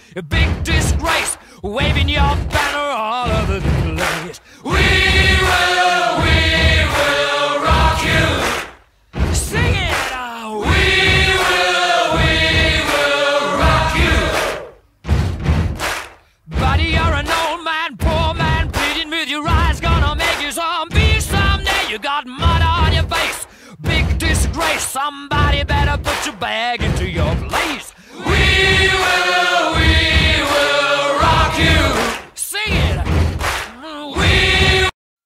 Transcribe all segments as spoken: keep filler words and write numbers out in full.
a big disgrace, waving your banner all over the place. We will, we will rock you. Sing it! Oh, we will, we will rock you. Buddy, you're an old man, poor man, pleading with your eyes, gonna make you zombie someday. You got mud on your face, big disgrace. Somebody better put your bag into your place. We will, we will rock you. Sing it. We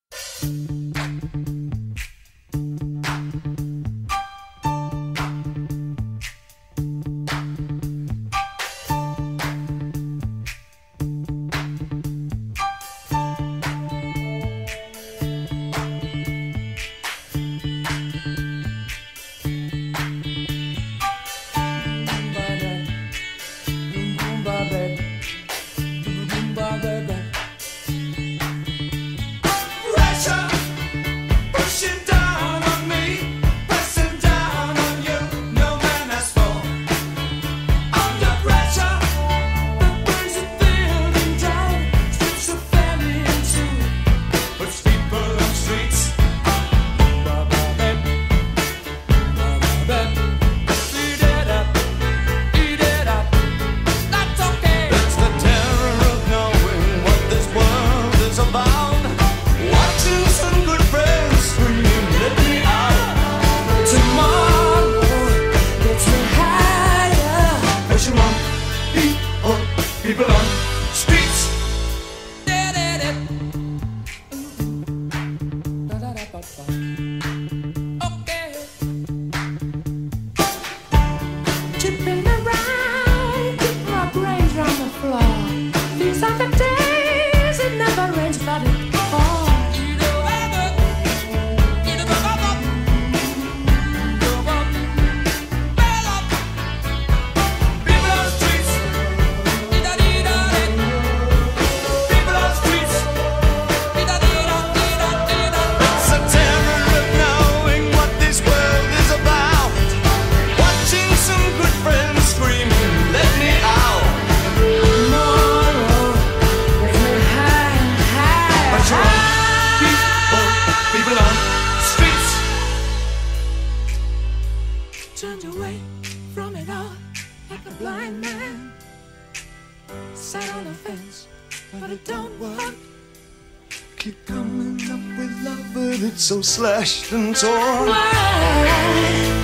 people on streets. Okay. Tipping around, keep my brains on the floor. These are the days it never rains, but it pours. Turned away from it all like a blind man. Sat on a fence, but it don't work. Keep coming up with love, but it's so slashed and torn. Why?